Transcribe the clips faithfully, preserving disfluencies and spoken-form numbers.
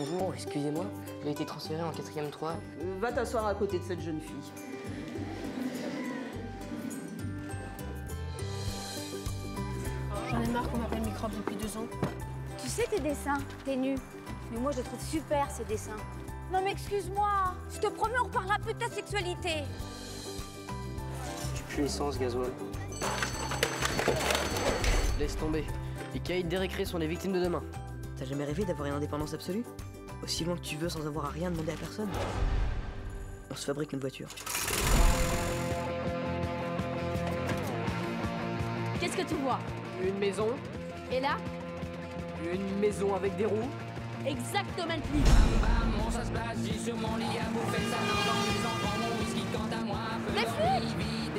bonjour, excusez-moi, j'ai été transféré en quatrième trois. Euh, va t'asseoir à côté de cette jeune fille. J'en ai marre qu'on m'appelle microbe depuis deux ans. Tu sais tes dessins, t'es nu. Mais moi je les trouve super ces dessins. Non mais excuse-moi, je te promets on reparlera plus de ta sexualité. Tu pues l'essence, gasoil. Laisse tomber. Les caïds des récrés sont les victimes de demain. T'as jamais rêvé d'avoir une indépendance absolue? Aussi loin que tu veux sans avoir à rien demander à personne? On se fabrique une voiture. Qu'est-ce que tu vois? Une maison. Et là? Une maison avec des roues. Exactement le clip. Les flics!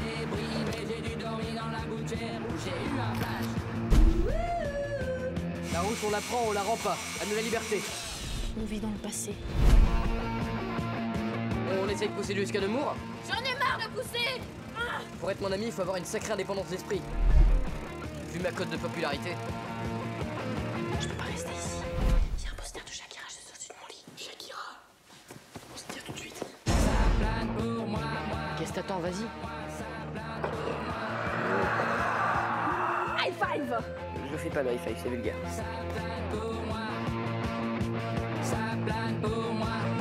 La route, on la prend, on la rend pas. À nous la liberté. On vit dans le passé. On essaye de pousser jusqu'à Nemours. J'en ai marre de pousser! Pour être mon ami, il faut avoir une sacrée indépendance d'esprit. Vu ma cote de popularité. Je peux pas rester ici. Il y a un poster de Shakira juste au-dessus de mon lit. Shakira. On se tire tout de suite. Qu'est-ce que t'attends, vas-y. High five! Je fais pas le high five, c'est vulgaire. Ça plane pour moi, ça plane pour moi.